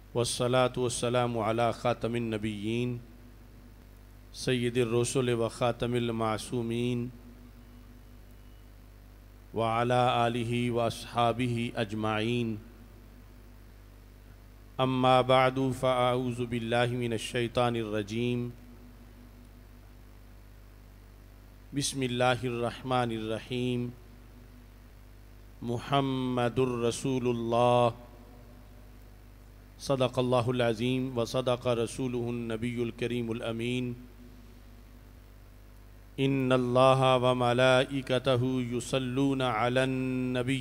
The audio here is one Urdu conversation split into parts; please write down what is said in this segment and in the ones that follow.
والصلاة والسلام على خاتم النبيين سيد الرسل وخاتم المعصومين وعلى آله وأصحابه أجمعين أما بعد فأعوذ بالله من الشيطان الرجيم بسم الله الرحمن الرحيم محمد رسول الله صدق الله العظيم وصدق رسوله النبي الكريم الأمين إن الله وملائكته يصلون على النبي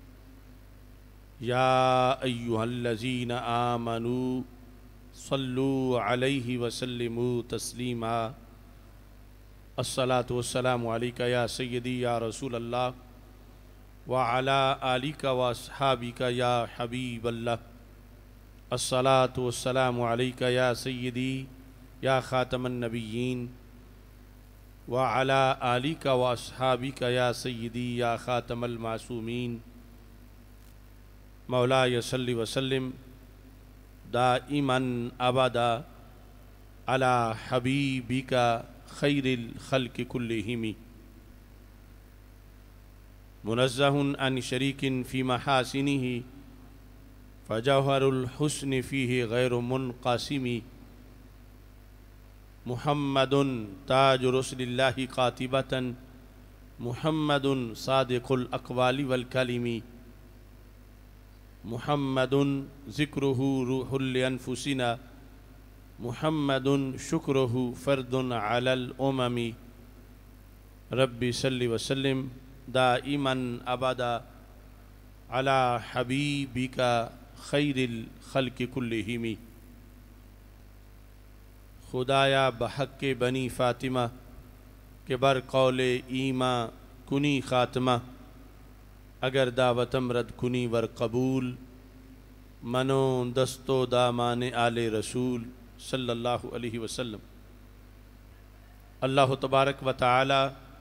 يا أيها الذين آمنوا صلوا عليه وسلموا تسليما الصلاة والسلام عليك يا سيدي يا رسول الله وعلى آلك وأصحابك يا حبيب الله الصلاة والسلام عليك يا سيدي يا خاتم النبيين وعلى آلك وأصحابك يا سيدي يا خاتم المعصومين مولاي صل وسلم دائما أبدا على حبيبك خير الخلق كلهم منزه عن شريك في محاسنه فجوهر الحسن فيه غير منقسم محمد تاج رسل الله قاتبة محمد صادق الأقوال والكلم محمد ذكره روح لأنفسنا محمد شكره فرد على الأمم ربي صل وسلم دائما أبدا على حبيبك خیر الخلق کلہم خدایا بحق بنی فاطمہ کہ بر قول ایماں کنی خاتمہ اگر دعوتم رد کنی ور قبول منو دستو دامان آل رسول صلی اللہ علیہ وسلم اللہ تبارک و تعالی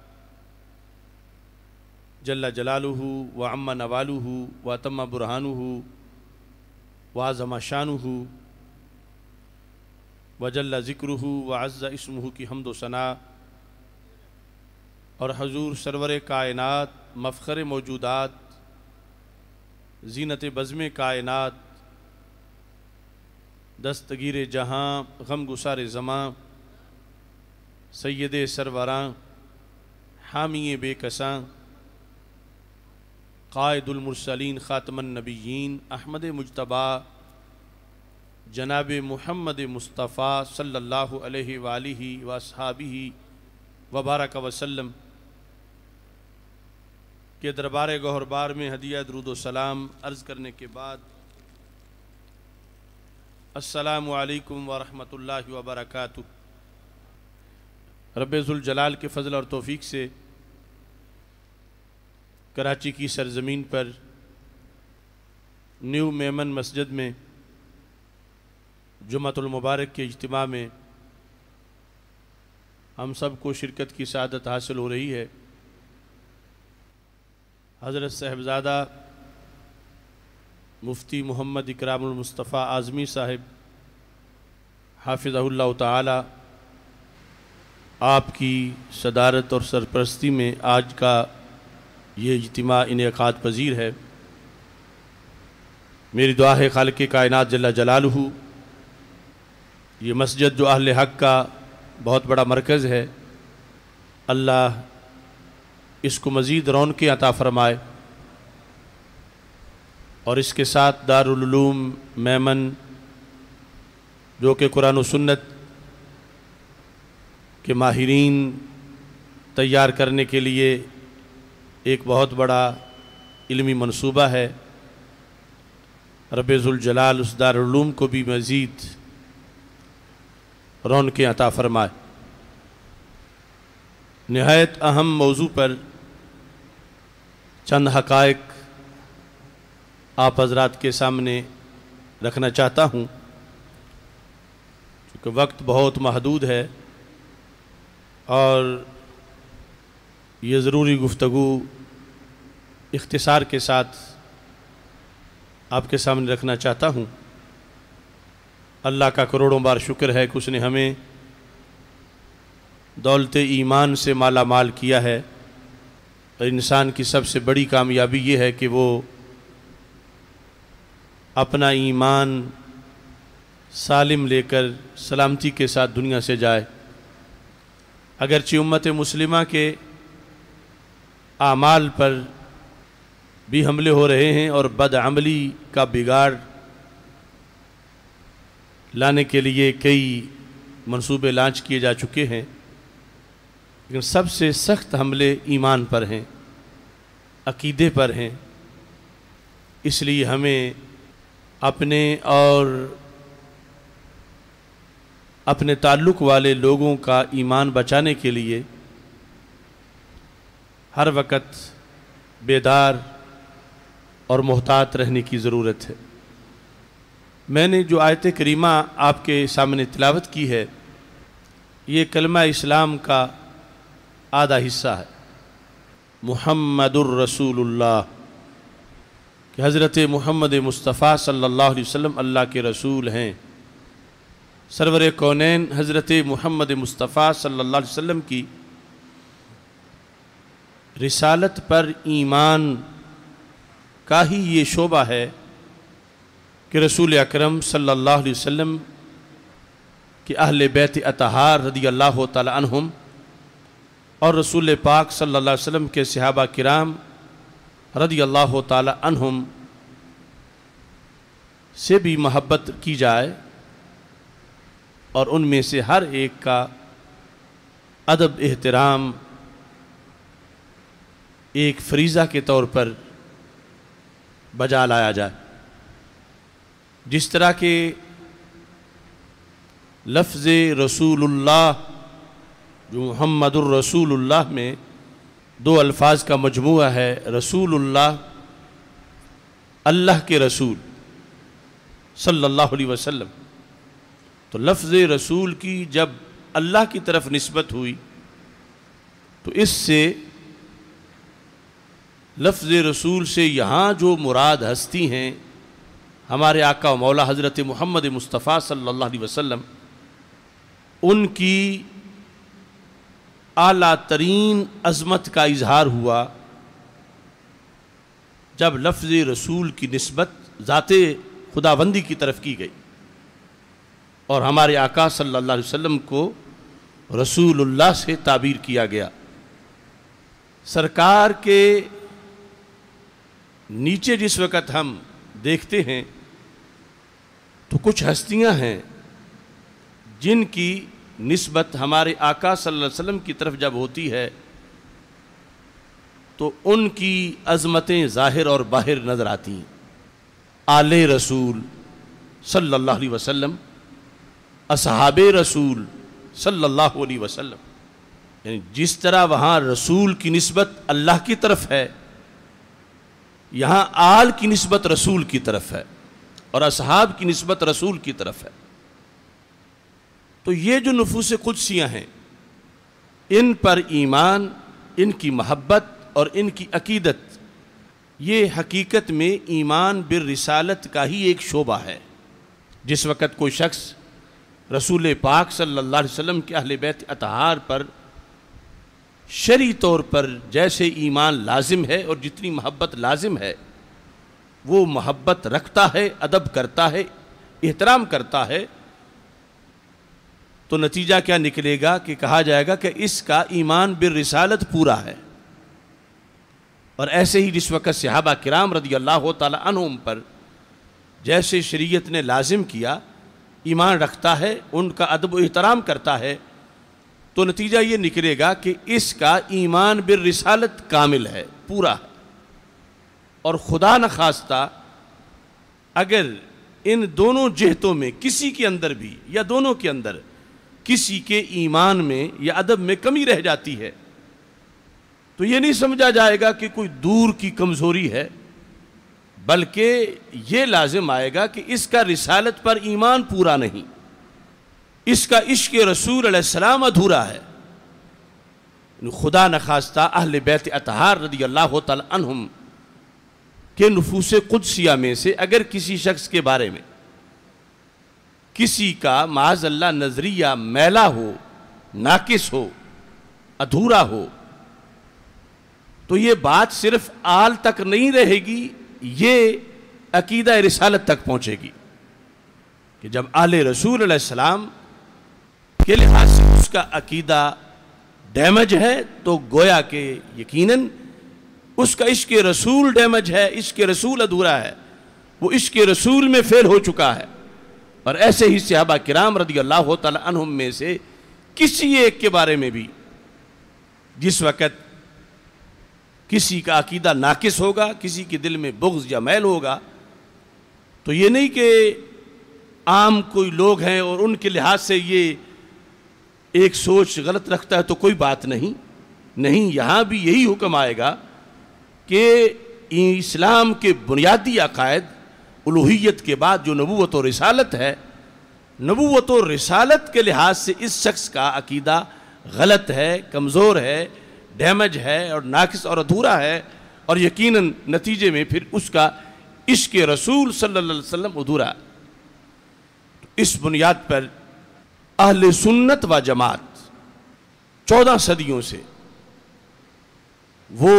جل جلالہ وعم نوالہ واتم برہانہ وعظم شانہ وجل ذکرہ وعز اسمہ کی حمد و ثنا اور حضور سرور کائنات مفخر موجودات زینت بزم کائنات دستگیر جہاں غم گسار زماں سید سروراں حامی بے کساں قائد المرسلین خاتم النبیین احمد مجتبیٰ جناب محمد مصطفیٰ صلی اللہ علیہ وآلہ واصحابہ وبارک وسلم کے دربار گوہربار میں ہدیہ درود و سلام عرض کرنے کے بعد السلام علیکم ورحمۃ اللہ وبرکاتہ۔ رب ذوالجلال کے فضل اور توفیق سے کراچی کی سرزمین پر نیو میمن مسجد میں جمعۃ المبارک کے اجتماع میں ہم سب کو شرکت کی سعادت حاصل ہو رہی ہے۔ حضرت صاحبزادہ مفتی محمد اکرام المصطفیٰ اعظمی صاحب حافظہ اللہ تعالی آپ کی صدارت اور سرپرستی میں آج کا یہ اجتماع انعقاد پذیر ہے۔ میری دعا ہے خالق کائنات جل جلالہ یہ مسجد جو اہل حق کا بہت بڑا مرکز ہے، اللہ اس کو مزید رونقیں عطا فرمائے، اور اس کے ساتھ دارالعلوم میمن جو کہ قرآن و سنت کے ماہرین تیار کرنے کے لیے ایک بہت بڑا علمی منصوبہ ہے، رب ذوالجلال اس دارالعلوم کو بھی مزید رونقیں عطا فرمائے۔ نہایت اہم موضوع پر چند حقائق آپ حضرات کے سامنے رکھنا چاہتا ہوں، چونکہ وقت بہت محدود ہے اور یہ ضروری گفتگو اختصار کے ساتھ آپ کے سامنے رکھنا چاہتا ہوں۔ اللہ کا کروڑوں بار شکر ہے کہ اس نے ہمیں دولت ایمان سے مالا مال کیا ہے، اور انسان کی سب سے بڑی کامیابی یہ ہے کہ وہ اپنا ایمان سالم لے کر سلامتی کے ساتھ دنیا سے جائے۔ اگرچہ امت مسلمہ کے اعمال پر بھی حملے ہو رہے ہیں اور بدعملی کا بگاڑ لانے کے لیے کئی منصوبے لانچ کیے جا چکے ہیں، لیکن سب سے سخت حملے ایمان پر ہیں، عقیدے پر ہیں۔ اس لیے ہمیں اپنے اور اپنے تعلق والے لوگوں کا ایمان بچانے کے لیے ہر وقت بیدار اور محتاط رہنے کی ضرورت ہے۔ میں نے جو آیت کریمہ آپ کے سامنے تلاوت کی ہے، یہ کلمہ اسلام کا آدھا حصہ ہے، محمد الرسول اللہ، کہ حضرت محمد مصطفیٰ صلی اللہ علیہ وسلم اللہ کے رسول ہیں۔ سرور کونین حضرت محمد مصطفیٰ صلی اللہ علیہ وسلم کی رسالت پر ایمان کا ہی یہ شعبہ ہے کہ رسول اکرم صلی اللہ علیہ وسلم کہ اہل بیت اطہار رضی اللہ تعالی عنہم اور رسول پاک صلی اللہ علیہ وسلم کے صحابہ کرام رضی اللہ تعالی عنہم سے بھی محبت کی جائے، اور ان میں سے ہر ایک کا ادب احترام ایک فریضہ کے طور پر بجا لایا جائے۔ جس طرح کہ لفظ رسول اللہ جو محمد الرسول اللہ میں دو الفاظ کا مجموعہ ہے، رسول اللہ اللہ کے رسول صلی اللہ علیہ وسلم، تو لفظ رسول کی جب اللہ کی طرف نسبت ہوئی تو اس سے لفظ رسول سے یہاں جو مراد ہستی ہیں ہمارے آقا و مولا حضرت محمد مصطفیٰ صلی اللہ علیہ وسلم، ان کی اعلیٰ ترین عظمت کا اظہار ہوا جب لفظ رسول کی نسبت ذات خداوندی کی طرف کی گئی، اور ہمارے آقا صلی اللہ علیہ وسلم کو رسول اللہ سے تعبیر کیا گیا۔ سرکار کے نیچے جس وقت ہم دیکھتے ہیں تو کچھ ہستیاں ہیں جن کی نسبت ہمارے آقا صلی اللہ علیہ وسلم کی طرف جب ہوتی ہے تو ان کی عظمتیں ظاہر اور باہر نظر آتی ہیں۔ آل رسول صلی اللہ علیہ وسلم، اصحاب رسول صلی اللہ علیہ وسلم، یعنی جس طرح وہاں رسول کی نسبت اللہ کی طرف ہے، یہاں آل کی نسبت رسول کی طرف ہے اور اصحاب کی نسبت رسول کی طرف ہے۔ تو یہ جو نفوس قدسیاں ہیں، ان پر ایمان، ان کی محبت اور ان کی عقیدت، یہ حقیقت میں ایمان بالرسالت کا ہی ایک شعبہ ہے۔ جس وقت کوئی شخص رسول پاک صلی اللہ علیہ وسلم کے اہل بیت اطہار پر شرعی طور پر جیسے ایمان لازم ہے اور جتنی محبت لازم ہے وہ محبت رکھتا ہے، ادب کرتا ہے، احترام کرتا ہے، تو نتیجہ کیا نکلے گا کہ کہا جائے گا کہ اس کا ایمان بالرسالت پورا ہے۔ اور ایسے ہی جس وقت صحابہ کرام رضی اللہ تعالی عنہم پر جیسے شریعت نے لازم کیا ایمان رکھتا ہے، ان کا ادب و احترام کرتا ہے، تو نتیجہ یہ نکلے گا کہ اس کا ایمان بالرسالت کامل ہے، پورا ہے۔ اور خدا نخواستہ اگر ان دونوں جہتوں میں کسی کے اندر بھی یا دونوں کے اندر کسی کے ایمان میں یا ادب میں کمی رہ جاتی ہے تو یہ نہیں سمجھا جائے گا کہ کوئی دور کی کمزوری ہے، بلکہ یہ لازم آئے گا کہ اس کا رسالت پر ایمان پورا نہیں، اس کا عشق رسول علیہ السلام ادھورا ہے۔ خدا نخواستہ اہل بیت اطہار رضی اللہ تعالی عنہم کے نفوس قدسیہ میں سے اگر کسی شخص کے بارے میں کسی کا معاذ اللہ نظریہ میلا ہو، ناقص ہو، ادھورا ہو، تو یہ بات صرف آل تک نہیں رہے گی، یہ عقیدہ رسالت تک پہنچے گی کہ جب آل رسول علیہ السلام کے لحاظ سے اس کا عقیدہ ڈیمیج ہے تو گویا کہ یقیناً اس کا عشق رسول ڈیمیج ہے، عشق رسول ادھورا ہے، وہ عشق رسول میں فیل ہو چکا ہے۔ اور ایسے ہی صحابہ کرام رضی اللہ تعالی عنہم میں سے کسی ایک کے بارے میں بھی جس وقت کسی کا عقیدہ ناقص ہوگا، کسی کے دل میں بغض یا میل ہوگا، تو یہ نہیں کہ عام کوئی لوگ ہیں اور ان کے لحاظ سے یہ ایک سوچ غلط رکھتا ہے تو کوئی بات نہیں، یہاں بھی یہی حکم آئے گا کہ اسلام کے بنیادی عقائد الوہیت کے بعد جو نبوت و رسالت ہے، نبوت و رسالت کے لحاظ سے اس شخص کا عقیدہ غلط ہے، کمزور ہے، ڈیمیج ہے اور ناقص اور ادھورا ہے، اور یقیناً نتیجے میں پھر اس کا عشق رسول صلی اللہ علیہ وسلم ادھورا ہے۔ اس بنیاد پر اہل سنت و جماعت 14 صدیوں سے وہ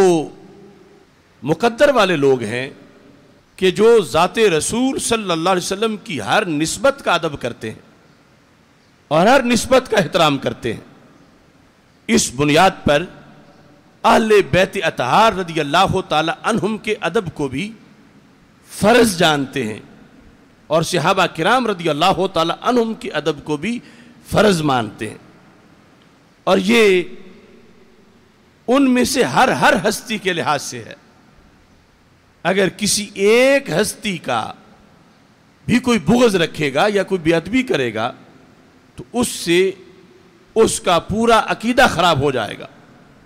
مقدر والے لوگ ہیں کہ جو ذات رسول صلی اللہ علیہ وسلم کی ہر نسبت کا ادب کرتے ہیں اور ہر نسبت کا احترام کرتے ہیں۔ اس بنیاد پر اہل بیت اطہار رضی اللہ تعالی عنہم کے ادب کو بھی فرض جانتے ہیں اور صحابہ کرام رضی اللہ تعالی عنہم کے ادب کو بھی فرض مانتے ہیں، اور یہ ان میں سے ہر ہستی کے لحاظ سے ہے۔ اگر کسی ایک ہستی کا بھی کوئی بغض رکھے گا یا کوئی بے ادبی کرے گا تو اس سے اس کا پورا عقیدہ خراب ہو جائے گا،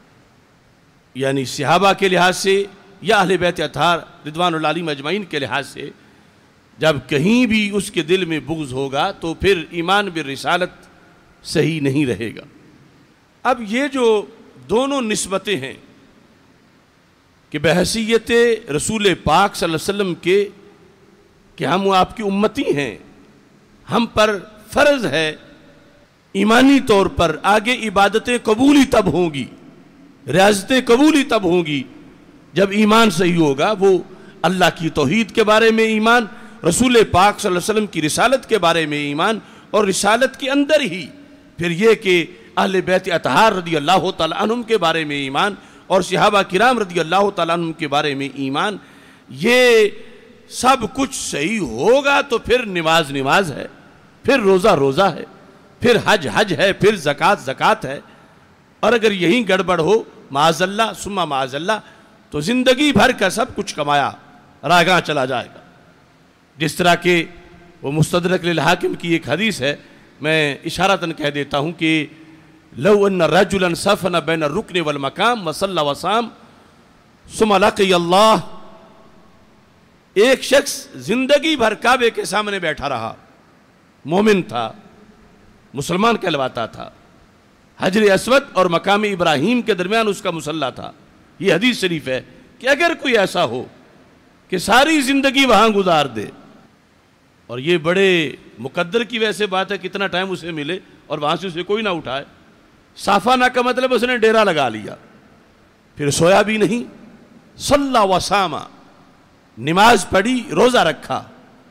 یعنی صحابہ کے لحاظ سے یا اہل بیت اطہار رضوان اللہ علیہم اجمعین کے لحاظ سے جب کہیں بھی اس کے دل میں بغض ہوگا تو پھر ایمان بالرسالت صحیح نہیں رہے گا۔ اب یہ جو دونوں نسبتیں ہیں کہ بحیثیت رسول پاک صلی اللہ علیہ وسلم کے کہ ہم آپ کی امتی ہیں، ہم پر فرض ہے ایمانی طور پر، آگے عبادتیں قبولی تب ہوں گی، ریاضتیں قبولی تب ہوں گی جب ایمان صحیح ہوگا، وہ اللہ کی توحید کے بارے میں ایمان، رسول پاک صلی اللہ علیہ وسلم کی رسالت کے بارے میں ایمان، اور رسالت کے اندر ہی پھر یہ کہ اہل بیت اطہار رضی اللہ تعالی عنہم کے بارے میں ایمان اور صحابہ کرام رضی اللہ تعالیٰ عنہم کے بارے میں ایمان، یہ سب کچھ صحیح ہوگا تو پھر نماز نماز ہے، پھر روزہ روزہ ہے، پھر حج حج ہے، پھر زکوٰۃ زکوٰۃ ہے۔ اور اگر یہیں گڑبڑ ہو معاذ اللہ ثم معاذ اللہ تو زندگی بھر کا سب کچھ کمایا راگاں چلا جائے گا۔ جس طرح کہ وہ مستدرک للحاکم کی ایک حدیث ہے، میں اشارتاً کہہ دیتا ہوں کہ لو ان رجلا سفن بین الرکن والمقام وصلی وصام ثم لقی اللہ، ایک شخص زندگی بھر کعبے کے سامنے بیٹھا رہا، مومن تھا، مسلمان کہلواتا تھا، حجر اسود اور مقام ابراہیم کے درمیان اس کا مصلی تھا۔ یہ حدیث شریف ہے کہ اگر کوئی ایسا ہو کہ ساری زندگی وہاں گزار دے، اور یہ بڑے مقدر کی ویسے بات ہے کتنا ٹائم اسے ملے اور وہاں سے اسے کوئی نہ اٹھائے، صافانہ کا مطلب اس نے ڈیرا لگا لیا، پھر سویا بھی نہیں، صلی وصام، نماز پڑھی، روزہ رکھا،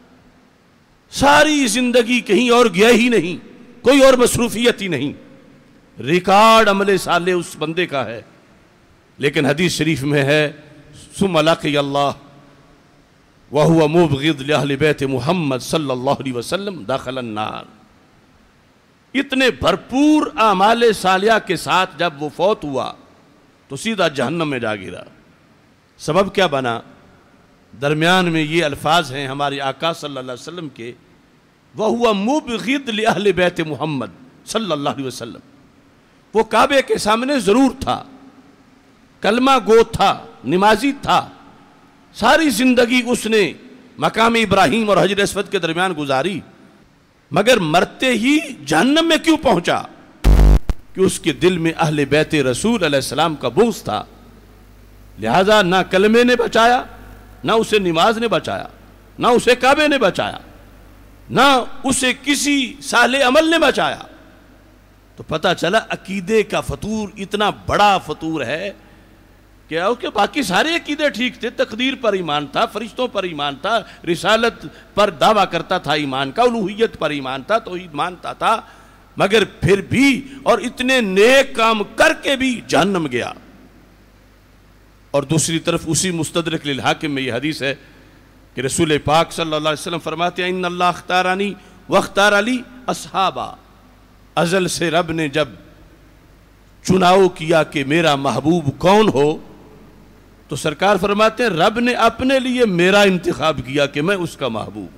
ساری زندگی کہیں اور گیا ہی نہیں، کوئی اور مصروفیت ہی نہیں، ریکارڈ عمل صالح اس بندے کا ہے۔ لیکن حدیث شریف میں ہے ثم لقی اللہ وَهُوَ مُبْغِضٌ لِأَهْلِ بَيْتِ محمد صلی اللہ علیہ وسلم دخل النار۔ اتنے بھرپور اعمال صالحہ کے ساتھ جب وہ فوت ہوا تو سیدھا جہنم میں جا گرا۔ سبب کیا بنا؟ درمیان میں یہ الفاظ ہیں ہمارے آقا صلی اللہ علیہ وسلم کے، وَهُوَ مُبْغِضٌ لِأَهْلِ بَيْتِ محمد صلی اللہ علیہ وسلم۔ وہ کعبے کے سامنے ضرور تھا، کلمہ گو تھا، نمازی تھا، ساری زندگی اس نے مقام ابراہیم اور حجر اسود کے درمیان گزاری، مگر مرتے ہی جہنم میں کیوں پہنچا؟ کہ اس کے دل میں اہل بیت رسول علیہ السلام کا بغض تھا، لہذا نہ کلمے نے بچایا، نہ اسے نماز نے بچایا، نہ اسے کعبے نے بچایا، نہ اسے کسی صالح عمل نے بچایا۔ تو پتہ چلا عقیدے کا فطور اتنا بڑا فطور ہے کہ باقی سارے عقیدے ٹھیک تھے، تقدیر پر ایمان تھا، فرشتوں پر ایمان تھا، رسالت پر دعویٰ کرتا تھا ایمان کا، الوہیت پر ایمان تھا، توحید مانتا تھا، مگر پھر بھی اور اتنے نیک کام کر کے بھی جہنم گیا۔ اور دوسری طرف اسی مستدرک للحاکم میں یہ حدیث ہے کہ رسول پاک صلی اللہ علیہ وسلم فرماتے ہیں ان اللہ اختارانی واختار علی اصحابہ، ازل سے رب نے جب چناؤ کیا کہ میرا محبوب کون ہو تو سرکار فرماتے ہیں رب نے اپنے لیے میرا انتخاب کیا کہ میں اس کا محبوب۔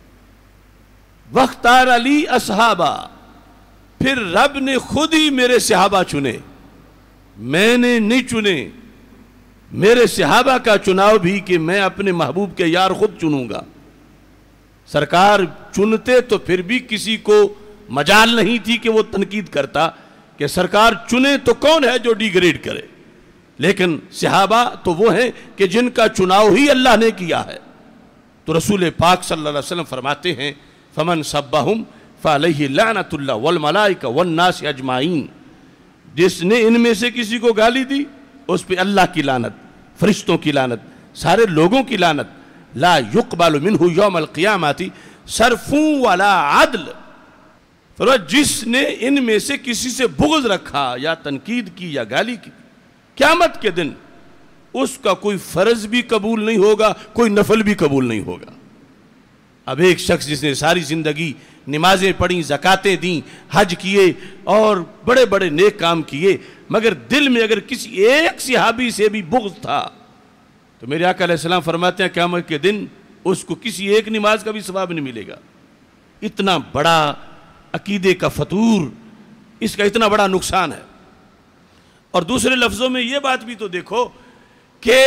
واختار علی اصحابہ، پھر رب نے خود ہی میرے صحابہ چنے، میں نے نہیں چنے، میرے صحابہ کا چناؤ بھی کہ میں اپنے محبوب کے یار خود چنوں گا۔ سرکار چنتے تو پھر بھی کسی کو مجال نہیں تھی کہ وہ تنقید کرتا کہ سرکار چنے تو کون ہے جو ڈی گریڈ کرے، لیکن صحابہ تو وہ ہیں کہ جن کا چناؤ ہی اللہ نے کیا ہے۔ تو رسول پاک صلی اللہ علیہ وسلم فرماتے ہیں فمن سبہم فعلیہ لعنت اللہ والملائکہ والناس اجمعین، جس نے ان میں سے کسی کو گالی دی اس پہ اللہ کی لعنت، فرشتوں کی لعنت، سارے لوگوں کی لعنت، لا یقبل منہ یوم القیامت صرف ولا عدل۔ فرمایا جس نے ان میں سے کسی سے بغض رکھا یا تنقید کی یا گالی کی، قیامت کے دن اس کا کوئی فرض بھی قبول نہیں ہوگا، کوئی نفل بھی قبول نہیں ہوگا۔ اب ایک شخص جس نے ساری زندگی نمازیں پڑھیں، زکاتیں دیں، حج کیے اور بڑے بڑے نیک کام کیے، مگر دل میں اگر کسی ایک صحابی سے بھی بغض تھا تو میرے آقا علیہ السلام فرماتے ہیں قیامت کے دن اس کو کسی ایک نماز کا بھی ثواب نہیں ملے گا۔ اتنا بڑا عقیدے کا فطور، اس کا اتنا بڑا نقصان ہے۔ اور دوسرے لفظوں میں یہ بات بھی تو دیکھو کہ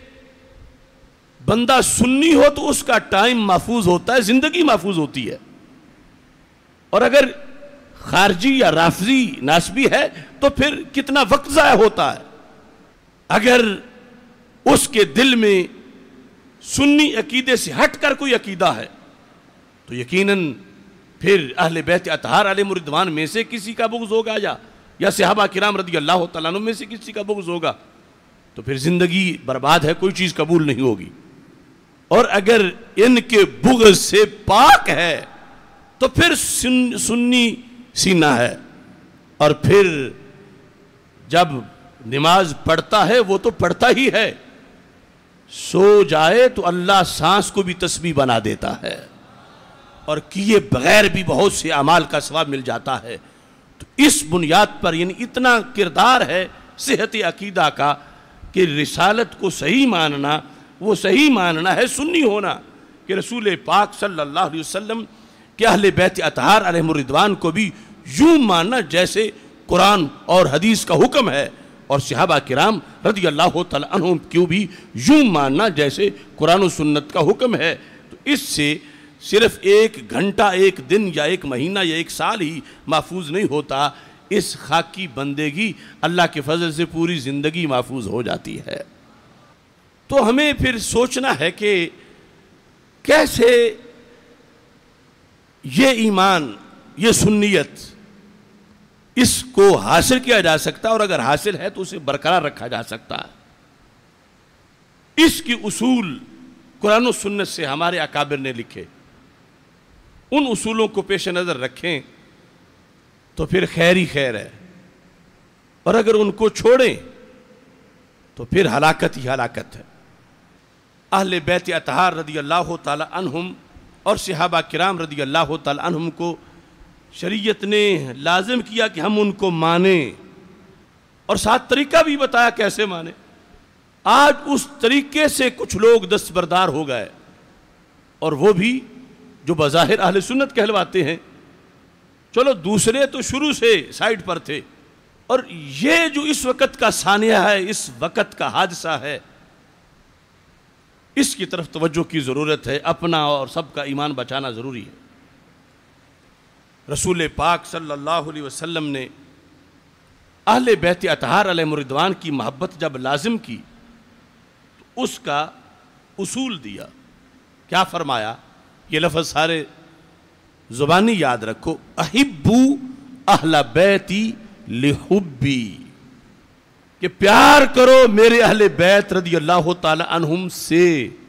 بندہ سنی ہو تو اس کا ٹائم محفوظ ہوتا ہے، زندگی محفوظ ہوتی ہے، اور اگر خارجی یا رافضی ناسبی ہے تو پھر کتنا وقت ضائع ہوتا ہے۔ اگر اس کے دل میں سنی عقیدے سے ہٹ کر کوئی عقیدہ ہے تو یقیناً پھر اہل بیت اطہار علیہم الرضوان میں سے کسی کا بغض ہوگا یا صحابہ کرام رضی اللہ تعالیٰ عنہ میں سے کسی کا بغض ہوگا، تو پھر زندگی برباد ہے، کوئی چیز قبول نہیں ہوگی۔ اور اگر ان کے بغض سے پاک ہے تو پھر سنی سینہ ہے، اور پھر جب نماز پڑھتا ہے وہ تو پڑھتا ہی ہے، سو جائے تو اللہ سانس کو بھی تسبیح بنا دیتا ہے، اور کیے بغیر بھی بہت سے اعمال کا ثواب مل جاتا ہے۔ تو اس بنیاد پر یعنی اتنا کردار ہے صحت عقیدہ کا کہ رسالت کو صحیح ماننا، وہ صحیح ماننا ہے سنی ہونا، کہ رسول پاک صلی اللہ علیہ وسلم کہ اہل بیت اطہار علیہم الرضوان کو بھی یوں ماننا جیسے قرآن اور حدیث کا حکم ہے، اور صحابہ کرام رضی اللہ تعالیٰ عنہم کیوں بھی یوں ماننا جیسے قرآن و سنت کا حکم ہے۔ تو اس سے صرف ایک گھنٹہ، ایک دن یا ایک مہینہ یا ایک سال ہی محفوظ نہیں ہوتا، اس خاکی بندگی اللہ کے فضل سے پوری زندگی محفوظ ہو جاتی ہے۔ تو ہمیں پھر سوچنا ہے کہ کیسے یہ ایمان، یہ سنیت، اس کو حاصل کیا جا سکتا ہے، اور اگر حاصل ہے تو اسے برقرار رکھا جا سکتا ہے۔ اس کی اصول قرآن و سنت سے ہمارے اکابر نے لکھے، ان اصولوں کو پیش نظر رکھیں تو پھر خیر ہی خیر ہے، اور اگر ان کو چھوڑیں تو پھر ہلاکت ہی ہلاکت ہے۔ اہل بیت اطہار رضی اللہ تعالی عنہم اور صحابہ کرام رضی اللہ تعالی عنہم کو شریعت نے لازم کیا کہ ہم ان کو مانیں، اور ساتھ طریقہ بھی بتایا کیسے مانیں۔ آج اس طریقے سے کچھ لوگ دستبردار ہو گئے، اور وہ بھی جو بظاہر اہل سنت کہلواتے ہیں، چلو دوسرے تو شروع سے سائیڈ پر تھے، اور یہ جو اس وقت کا سانحہ ہے، اس وقت کا حادثہ ہے، اس کی طرف توجہ کی ضرورت ہے، اپنا اور سب کا ایمان بچانا ضروری ہے۔ رسول پاک صلی اللہ علیہ وسلم نے اہل بیت اطہار علیہم الرضوان کی محبت جب لازم کی تو اس کا اصول دیا۔ کیا فرمایا؟ یہ لفظ سارے زبانی یاد رکھو، احبو اہل بیتی لحبی، کہ پیار کرو میرے اہل بیت رضی اللہ تعالی عنہم سے۔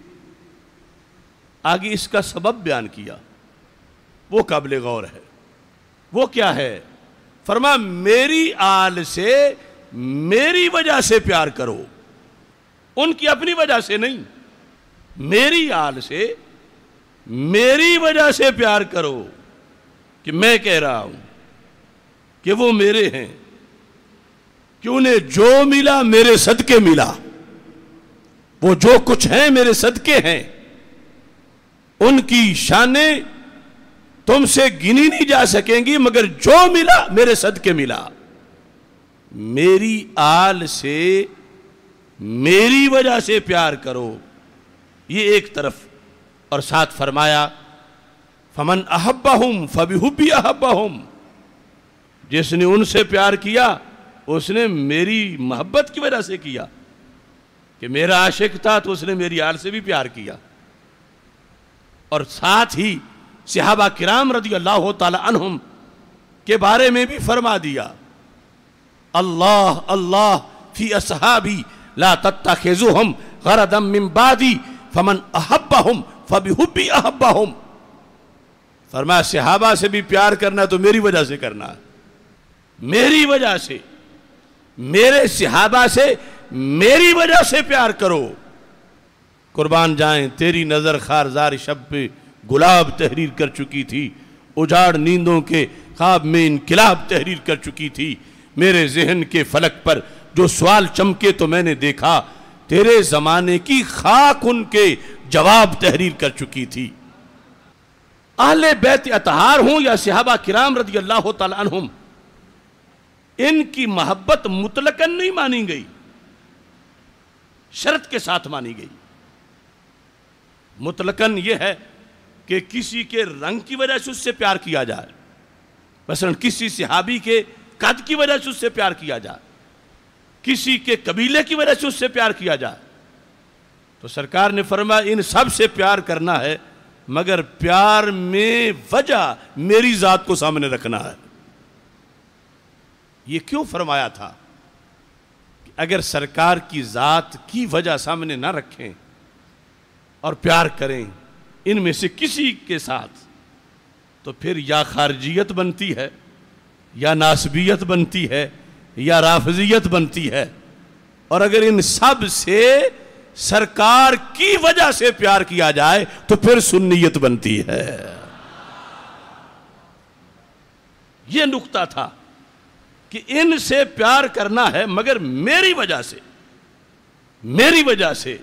آگے اس کا سبب بیان کیا، وہ قابل غور ہے۔ وہ کیا ہے؟ فرما میری آل سے میری وجہ سے پیار کرو، ان کی اپنی وجہ سے نہیں، میری آل سے میری وجہ سے پیار کرو، کہ میں کہہ رہا ہوں کہ وہ میرے ہیں، کہ انہیں جو ملا میرے صدقے ملا، وہ جو کچھ ہیں میرے صدقے ہیں، ان کی شانیں تم سے گنی نہیں جا سکیں گی، مگر جو ملا میرے صدقے ملا۔ میری آل سے میری وجہ سے پیار کرو، یہ ایک طرف۔ اور ساتھ فرمایا فمن احبہم فبحبی احبہم، جس نے ان سے پیار کیا اس نے میری محبت کی وجہ سے کیا، کہ میرا عاشق تھا تو اس نے میری آل سے بھی پیار کیا۔ اور ساتھ ہی صحابہ کرام رضی اللہ تعالی عنہم کے بارے میں بھی فرما دیا، اللہ اللہ فی اصحابی لا تتخذوہم غرضا من بعدی فمن احبہم فبحبی احبہم۔ فرمایا صحابہ سے بھی پیار کرنا تو میری وجہ سے کرنا ہے، میری وجہ سے، میرے صحابہ سے میری وجہ سے پیار کرو۔ قربان جائیں تیری نظر خارزار شب پہ گلاب تحریر کر چکی تھی، اجاڑ نیندوں کے خواب میں انقلاب تحریر کر چکی تھی، میرے ذہن کے فلک پر جو سوال چمکے تو میں نے دیکھا، تیرے زمانے کی خاک ان کے جواب تحریر کر چکی تھی۔ اہل بیت اطہار ہوں یا صحابہ کرام رضی اللہ تعالی عنہم، ان کی محبت مطلقاً نہیں مانی گئی، شرط کے ساتھ مانی گئی۔ مطلقاً یہ ہے کہ کسی کے رنگ کی وجہ سے اس سے پیار کیا جائے، مثلا کسی صحابی کے قد کی وجہ سے اس سے پیار کیا جائے، کسی کے قبیلے کی وجہ سے اس سے پیار کیا جائے، تو سرکار نے فرمایا ان سب سے پیار کرنا ہے، مگر پیار میں وجہ میری ذات کو سامنے رکھنا ہے۔ یہ کیوں فرمایا تھا؟ کہ اگر سرکار کی ذات کی وجہ سامنے نہ رکھیں اور پیار کریں ان میں سے کسی کے ساتھ، تو پھر یا خارجیت بنتی ہے، یا ناسبیت بنتی ہے، یا رافضیت بنتی ہے۔ اور اگر ان سب سے سرکار کی وجہ سے پیار کیا جائے تو پھر سنیت بنتی ہے۔ یہ نقطہ تھا کہ ان سے پیار کرنا ہے مگر میری وجہ سے، میری وجہ سے۔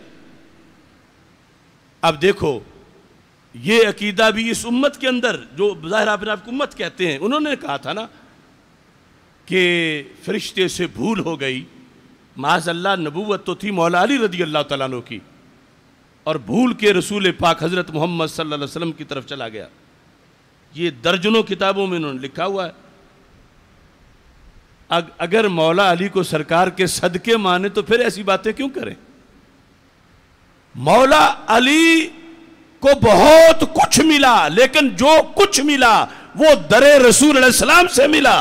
اب دیکھو یہ عقیدہ بھی اس امت کے اندر، جو ظاہر آپ کو امت کہتے ہیں، انہوں نے کہا تھا نا کہ فرشتے سے بھول ہو گئی، معاذ اللہ نبوت تو تھی مولا علی رضی اللہ تعالیٰ عنہ کی، اور بھول کے رسول پاک حضرت محمد صلی اللہ علیہ وسلم کی طرف چلا گیا۔ یہ درجنوں کتابوں میں انہوں نے لکھا ہوا ہے۔ اگر مولا علی کو سرکار کے صدقے مانے تو پھر ایسی باتیں کیوں کریں؟ مولا علی کو بہت کچھ ملا، لیکن جو کچھ ملا وہ در رسول علیہ السلام سے ملا۔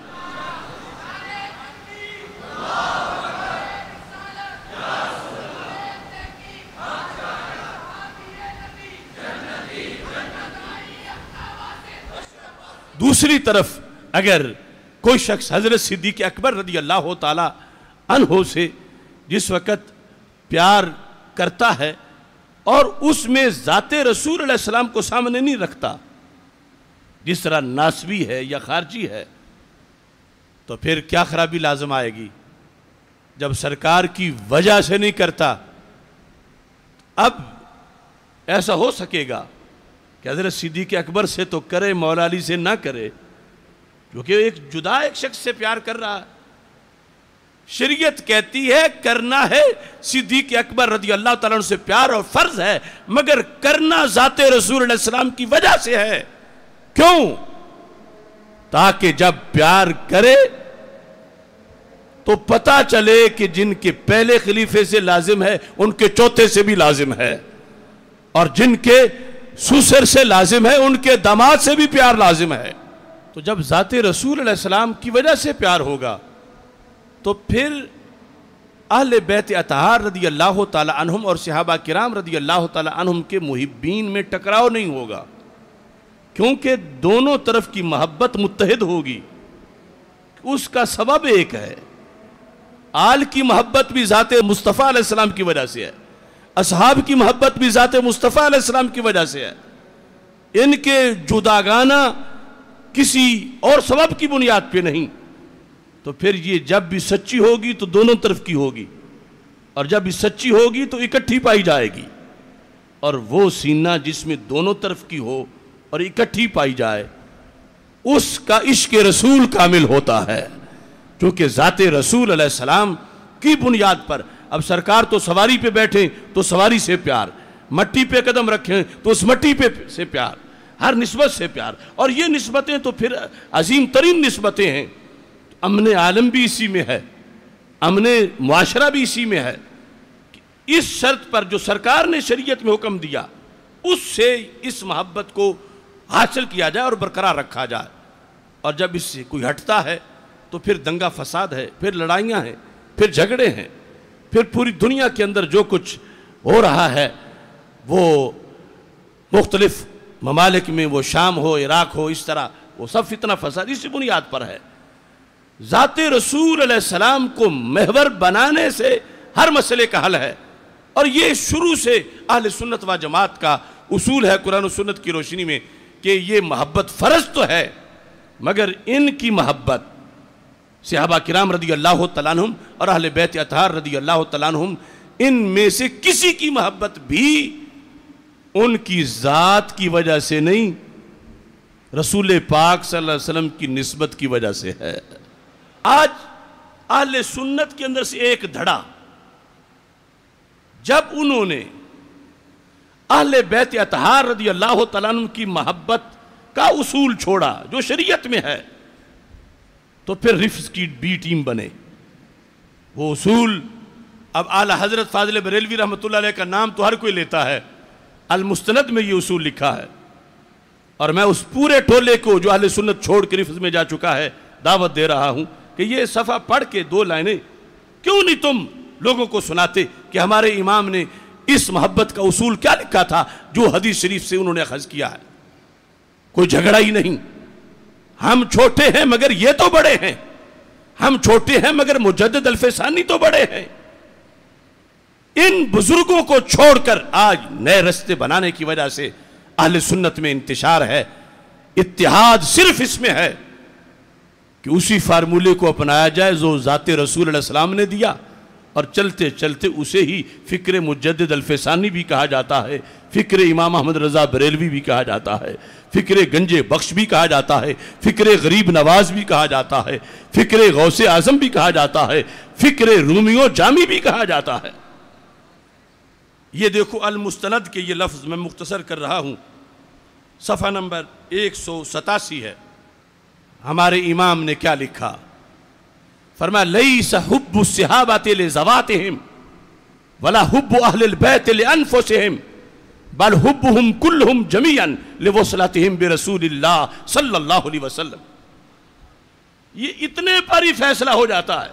دوسری طرف اگر کوئی شخص حضرت صدیق اکبر رضی اللہ تعالی عنہ سے جس وقت پیار کرتا ہے اور اس میں ذات رسول علیہ السلام کو سامنے نہیں رکھتا، جس طرح ناسبی ہے یا خارجی ہے، تو پھر کیا خرابی لازم آئے گی؟ جب سرکار کی وجہ سے نہیں کرتا، اب ایسا ہو سکے گا کہ حضرت صدیق اکبر سے تو کرے، مولا علی سے نہ کرے، کیونکہ ایک جدا ایک شخص سے پیار کر رہا ہے۔ شریعت کہتی ہے کرنا ہے صدیق اکبر رضی اللہ تعالیٰ عنہ سے پیار اور فرض ہے، مگر کرنا ذات رسول علیہ السلام کی وجہ سے ہے۔ کیوں؟ تاکہ جب پیار کرے تو پتہ چلے کہ جن کے پہلے خلیفے سے لازم ہے ان کے چوتھے سے بھی لازم ہے، اور جن کے سسر سے لازم ہے، ان کے داماد سے بھی پیار لازم ہے۔ تو جب ذات رسول علیہ السلام کی وجہ سے پیار ہوگا تو پھر اہل بیت اطہار رضی اللہ تعالی عنہم اور صحابہ کرام رضی اللہ تعالی عنہم کے محبین میں ٹکراؤ نہیں ہوگا، کیونکہ دونوں طرف کی محبت متحد ہوگی۔ اس کا سبب ایک ہے، آل کی محبت بھی ذات مصطفیٰ علیہ السلام کی وجہ سے ہے، اصحاب کی محبت بھی ذات مصطفیٰ علیہ السلام کی وجہ سے ہے۔ ان کے جداگانہ کسی اور سبب کی بنیاد پہ نہیں۔ تو پھر یہ جب بھی سچی ہوگی تو دونوں طرف کی ہوگی، اور جب بھی سچی ہوگی تو اکٹھی پائی جائے گی، اور وہ سینہ جس میں دونوں طرف کی ہو اور اکٹھی پائی جائے اس کا عشق رسول کامل ہوتا ہے، کیونکہ ذات رسول علیہ السلام کی بنیاد پر۔ اب سرکار تو سواری پہ بیٹھیں تو سواری سے پیار، مٹی پہ قدم رکھیں تو اس مٹی پہ سے پیار، ہر نسبت سے پیار، اور یہ نسبتیں تو پھر عظیم ترین نسبتیں ہیں۔ امن عالم بھی اسی میں ہے، امن معاشرہ بھی اسی میں ہے۔ اس شرط پر جو سرکار نے شریعت میں حکم دیا اس سے اس محبت کو حاصل کیا جائے اور برقرار رکھا جائے، اور جب اس سے کوئی ہٹتا ہے تو پھر دنگا فساد ہے، پھر لڑائیاں ہیں، پھر جھگڑے ہیں، پھر پوری دنیا کے اندر جو کچھ ہو رہا ہے وہ مختلف ممالک میں، وہ شام ہو، عراق ہو، اس طرح وہ سب فتنہ فساد اسی بنیاد پر ہے۔ ذات رسول علیہ السلام کو محور بنانے سے ہر مسئلے کا حل ہے، اور یہ شروع سے اہل سنت و جماعت کا اصول ہے قرآن و سنت کی روشنی میں کہ یہ محبت فرض تو ہے، مگر ان کی محبت صحابہ کرام رضی اللہ تعالیٰ عنہم اور اہل بیت اطہار رضی اللہ تعالیٰ عنہم، ان میں سے کسی کی محبت بھی ان کی ذات کی وجہ سے نہیں، رسول پاک صلی اللہ علیہ وسلم کی نسبت کی وجہ سے ہے۔ آج اہل سنت کے اندر سے ایک دھڑا، جب انہوں نے اہل بیت اطہار رضی اللہ تعالیٰ عنہ کی محبت کا اصول چھوڑا جو شریعت میں ہے، تو پھر رفض کی بی ٹیم بنے۔ وہ اصول اب اعلیٰ حضرت فاضل بریلوی رحمۃ اللہ علیہ کا نام تو ہر کوئی لیتا ہے، المستند میں یہ اصول لکھا ہے، اور میں اس پورے ٹولے کو جو اہل سنت چھوڑ کے رفض میں جا چکا ہے دعوت دے رہا ہوں کہ یہ صفحہ پڑھ کے 2 لائنیں کیوں نہیں تم لوگوں کو سناتے کہ ہمارے امام نے اس محبت کا اصول کیا لکھا تھا جو حدیث شریف سے انہوں نے اخذ کیا ہے۔ کوئی جھگڑا ہی نہیں، ہم چھوٹے ہیں مگر یہ تو بڑے ہیں، ہم چھوٹے ہیں مگر مجدد الفسانی تو بڑے ہیں۔ ان بزرگوں کو چھوڑ کر آج نئے رستے بنانے کی وجہ سے اہل سنت میں انتشار ہے۔ اتحاد صرف اس میں ہے کہ اسی فارمولے کو اپنایا جائے جو ذات رسول علیہ السلام نے دیا، اور چلتے چلتے اسے ہی فکر مجدد الفسانی بھی کہا جاتا ہے، فکر امام احمد رضا بریلوی بھی کہا جاتا ہے، فکر گنج بخش بھی کہا جاتا ہے، فکر غریب نواز بھی کہا جاتا ہے، فکر غوث اعظم بھی کہا جاتا ہے، فکر رومیو جامی بھی کہا جاتا ہے۔ یہ دیکھو المستند کے یہ لفظ میں مختصر کر رہا ہوں، صفحہ نمبر 187 ہے۔ ہمارے امام نے کیا لکھا؟ فرمایا لیس حب الصحابۃ لذواتہم ولا حب اہل البیت لانفسہم بل حبہم کلہم جمیعا لوصلتہم برسول اللہ صلی اللہ علیہ وسلم۔ یہ اتنے پر ہی فیصلہ ہو جاتا ہے۔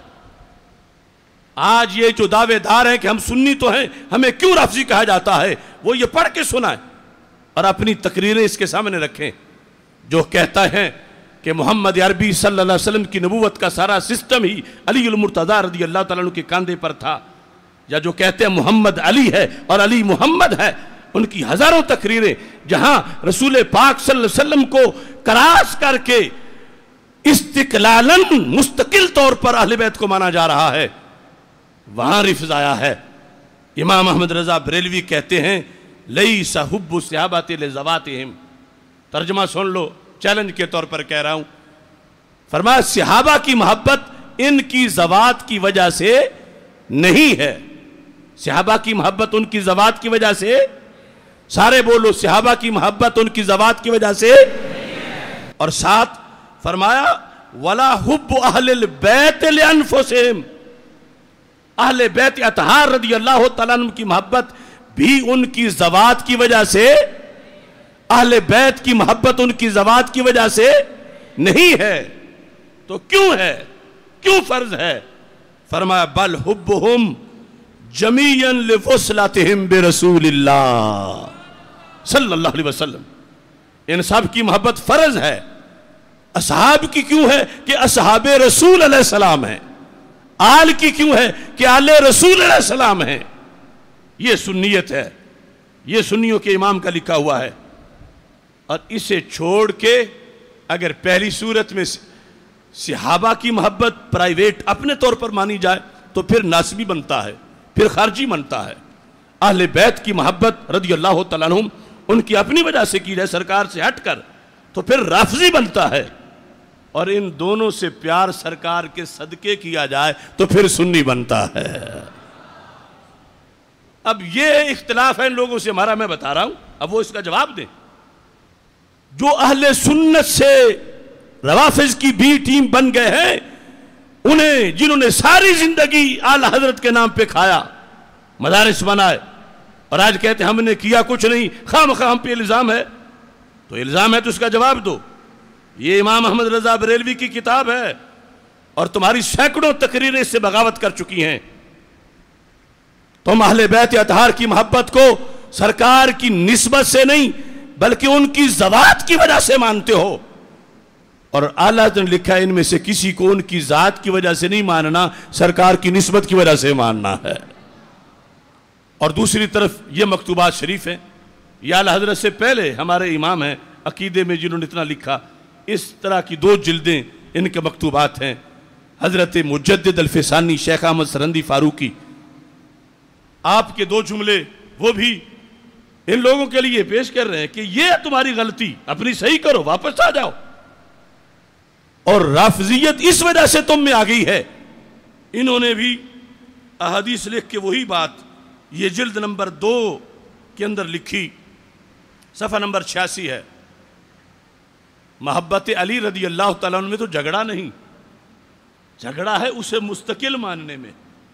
آج یہ جو دعوے دار ہیں کہ ہم سنی تو ہیں، ہمیں کیوں رافضی کہا جاتا ہے، وہ یہ پڑھ کے سنائیں اور اپنی تقریریں اس کے سامنے رکھیں۔ جو کہتا ہے کہ محمد عربی صلی اللہ علیہ وسلم کی نبوت کا سارا سسٹم ہی علی المرتضیٰ رضی اللہ تعالیٰ عنہ کے کاندھے پر تھا، یا جو کہتے ہیں محمد علی ہے اور علی محمد ہے، ان کی ہزاروں تقریریں جہاں رسول پاک صلی اللہ علیہ وسلم کو کراس کر کے استقلالاً مستقل طور پر اہل بیت کو مانا جا رہا ہے، وہاں رفض آیا ہے۔ امام احمد رضا بریلوی کہتے ہیں لیس حب الصحابۃ لذواتہم، ترجمہ سن لو، چیلنج کے طور پر کہہ رہا ہوں۔ فرمایا صحابہ کی محبت ان کی ذوات کی وجہ سے نہیں ہے، صحابہ کی محبت ان کی ذوات کی وجہ سے، سارے بولو، صحابہ کی محبت ان کی ذوات کی وجہ سے، اور ساتھ فرمایا ولا حب اہل البیت لانفسہم، اہل بیت اطہار رضی اللہ تعالیٰ عنہ کی محبت بھی ان کی ذوات کی وجہ سے اہل بیت کی محبت ان کی ذوات کی وجہ سے نہیں ہے، تو کیوں ہے، کیوں فرض ہے؟ فرمایا بل حبہم جمیعا لوصلتہم برسول اللہ صلی اللہ علیہ وسلم، ان سب کی محبت فرض ہے۔ اصحاب کی کیوں ہے کہ اصحاب رسول علیہ السلام ہیں، آل کی کیوں ہے کہ آل رسول علیہ السلام ہیں۔ یہ سنیت ہے، یہ سنیوں کے امام کا لکھا ہوا ہے۔ اور اسے چھوڑ کے اگر پہلی صورت میں صحابہ کی محبت پرائیویٹ اپنے طور پر مانی جائے تو پھر ناسبی بنتا ہے، پھر خارجی بنتا ہے۔ اہل بیت کی محبت رضی اللہ تعالیٰ عنہم ان کی اپنی وجہ سے کی جائے سرکار سے ہٹ کر تو پھر رافضی بنتا ہے، اور ان دونوں سے پیار سرکار کے صدقے کیا جائے تو پھر سنی بنتا ہے۔ اب یہ اختلاف ہے ان لوگوں سے ہمارا، میں بتا رہا ہوں، اب وہ اس کا جواب دیں۔ جو اہل سنت سے روافض کی بی ٹیم بن گئے ہیں، انہیں جنہوں نے ساری زندگی اعلی حضرت کے نام پہ کھایا، مدارس بنائے، اور آج کہتے ہیں ہم نے کیا کچھ نہیں، خام ہم پہ الزام ہے، تو الزام ہے تو اس کا جواب دو۔ یہ امام احمد رضا بریلوی کی کتاب ہے، اور تمہاری سینکڑوں تقریریں اس سے بغاوت کر چکی ہیں۔ تم اہل بیت اطہار کی محبت کو سرکار کی نسبت سے نہیں بلکہ ان کی ذوات کی وجہ سے مانتے ہو، اور اعلیٰ نے لکھا ہے ان میں سے کسی کو ان کی ذات کی وجہ سے نہیں ماننا، سرکار کی نسبت کی وجہ سے ماننا ہے۔ اور دوسری طرف یہ مکتوبات شریف ہیں، یہ اعلیٰ حضرت سے پہلے ہمارے امام ہیں عقیدے میں جنہوں نے اتنا لکھا، اس طرح کی 2 جلدیں ان کے مکتوبات ہیں۔ حضرت مجدد الفسانی شیخ احمد سرندی فاروقی، آپ کے 2 جملے وہ بھی ان لوگوں کے لیے پیش کر رہے ہیں کہ یہ تمہاری غلطی، اپنی صحیح کرو، واپس آ جاؤ، اور رافضیت اس وجہ سے تم میں آ گئی ہے۔ انہوں نے بھی احادیث لکھ کے وہی بات یہ جلد نمبر 2 کے اندر لکھی، صفحہ نمبر 86 ہے۔ محبت علی رضی اللہ تعالیٰ عنہ میں تو جھگڑا نہیں، جھگڑا ہے اسے مستقل ماننے میں۔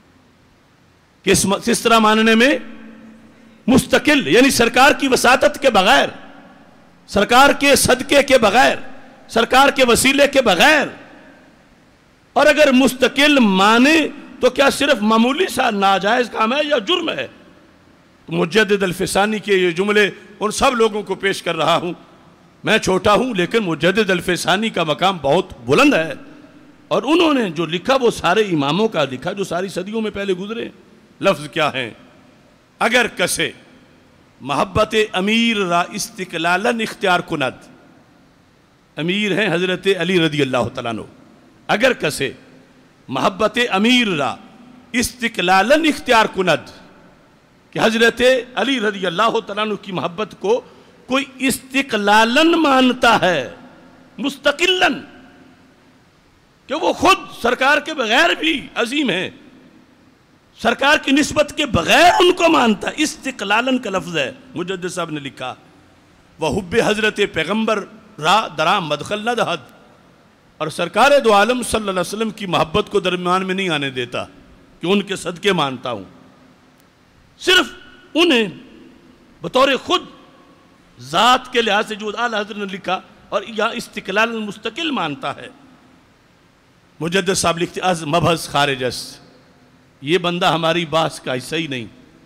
کس طرح ماننے میں؟ مستقل، یعنی سرکار کی وساطت کے بغیر، سرکار کے صدقے کے بغیر، سرکار کے وسیلے کے بغیر۔ اور اگر مستقل مانے تو کیا صرف معمولی سا ناجائز کام ہے یا جرم ہے؟ مجدد الفسانی کے یہ جملے ان سب لوگوں کو پیش کر رہا ہوں۔ میں چھوٹا ہوں لیکن مجدد الفسانی کا مقام بہت بلند ہے، اور انہوں نے جو لکھا وہ سارے اماموں کا لکھا جو ساری صدیوں میں پہلے گزرے۔ لفظ کیا ہیں؟ اگر کسے محبت امیر را استقلالاً اختیار کند، امیر ہیں حضرت علی رضی اللہ تعالیٰ عنہ، اگر کسے محبت امیر را استقلالاً اختیار کند، کہ حضرت علی رضی اللہ تعالیٰ عنہ کی محبت کو کوئی استقلالاً مانتا ہے، مستقلاً، کہ وہ خود سرکار کے بغیر بھی عظیم ہیں، سرکار کی نسبت کے بغیر ان کو مانتا ہے، استقلالاً کا لفظ ہے۔ مجدد صاحب نے لکھا وَحُبِّ حضرت پیغمبر را درام مدخل نہ دہد، اور سرکار دو عالم صلی اللہ علیہ وسلم کی محبت کو درمیان میں نہیں آنے دیتا کہ ان کے صدقے مانتا ہوں، صرف انہیں بطور خود ذات کے لحاظ سے جو اعلیٰ حضرت نے لکھا، اور یہاں استقلال مستقل مانتا ہے۔ مجدد صاحب لکھتے از مبحث خارجس، یہ بندہ ہماری بحث کا حصہ ہی نہیں،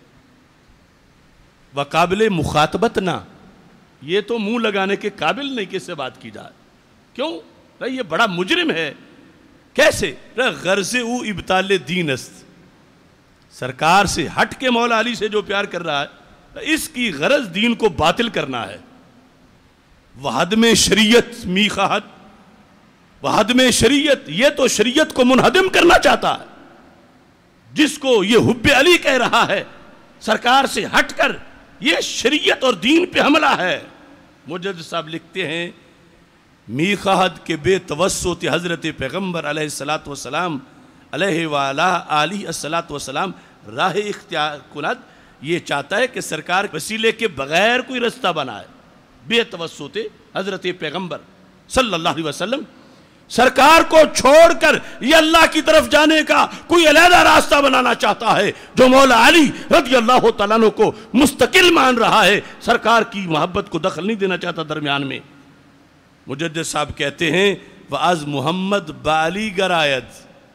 وقابل مخاطبت نہ، یہ تو منہ لگانے کے قابل نہیں کہ اس سے بات کی جائے۔ کیوں؟ یہ بڑا مجرم ہے۔ کیسے؟ غرض او ابطال دین است، سرکار سے ہٹ کے مولا علی سے جو پیار کر رہا ہے اس کی غرض دین کو باطل کرنا ہے۔ وحدم شریعت می خواہد، وحدم شریعت، یہ تو شریعت کو منہدم کرنا چاہتا ہے۔ جس کو یہ حب علی کہہ رہا ہے سرکار سے ہٹ کر، یہ شریعت اور دین پہ حملہ ہے۔ مجدد صاحب لکھتے ہیں می خواہد کے بے توسط حضرت پیغمبر علیہ السلام علیہ وآلہ آلہ السلام راہ اختیار کند، یہ چاہتا ہے کہ سرکار وسیلے کے بغیر کوئی رستہ بنائے، بے توسط حضرت پیغمبر صلی اللہ علیہ وسلم، سرکار کو چھوڑ کر یہ اللہ کی طرف جانے کا کوئی علیحدہ راستہ بنانا چاہتا ہے، جو مولا علی رضی اللہ تعالیٰ عنہ کو مستقل مان رہا ہے، سرکار کی محبت کو دخل نہیں دینا چاہتا درمیان میں۔ مجدد صاحب کہتے ہیں وَأَز محمد بَعَلِی گرایت،